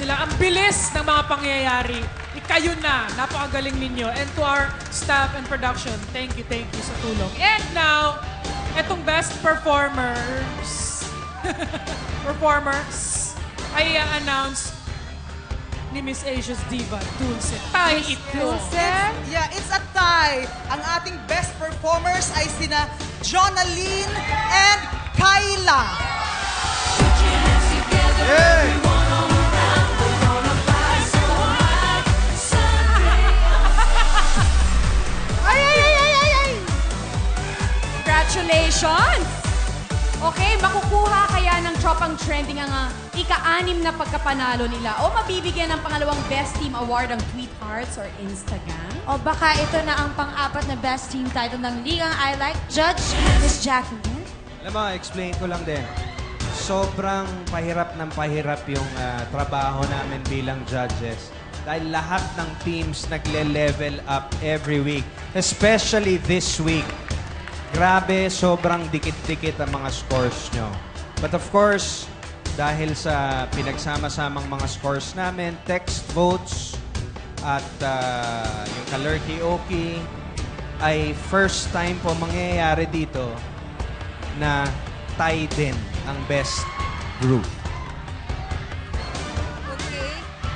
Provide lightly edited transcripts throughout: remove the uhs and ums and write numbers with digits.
sila. Ang bilis ng mga pangyayari. Kayo na. Napakagaling ninyo. And to our staff and production, thank you sa tulong. And now, etong best performers ay announce ni Miss Asia's Diva, Dulce. Tay ito. Yeah, it's a tie. Ang ating best performers ay sina Jonaline and Kyla. Hey! Congratulations! Okay, makukuha kaya ng tropang trending ang ika-anim na pagkapanalo nila o mabibigyan ng pangalawang Best Team Award ang Tweet Hearts or Instagram? O baka ito na ang pang-apat na best team title ng Ligang I Like. Judge, Miss Jacqueline. Alam mo, explain ko lang din. Sobrang pahirap ng pahirap yung trabaho namin bilang judges. Dahil lahat ng teams nagle-level up every week. Especially this week. Grabe, sobrang dikit-dikit ang mga scores nyo. But of course, dahil sa pinagsama-samang mga scores namin, text votes, at yung Kalurki-Oki, ay first time po mangyayari dito na tie din ang best group. Okay.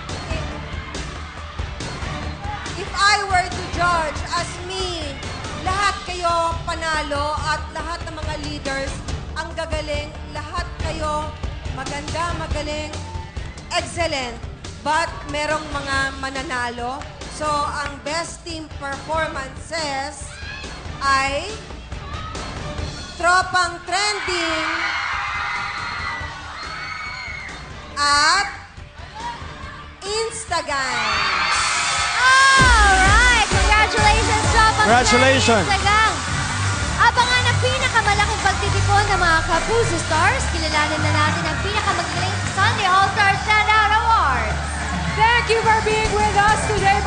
If I were to judge as me, lahat kayo panalo at lahat ng mga leaders ang gagaling. Lahat kayo maganda, magaling, excellent. But merong mga mananalo. So, ang best team performances ay Tropang Trending at Instagram. Alright! Congratulations, Tropang Congratulations! Instagram. Abangan ang pinakamalaking pagtitipon ng mga Kapuso Stars. Kilalanin na natin ang pinakamagaling Sunday All-Star Standout Award. Thank you for being with us today,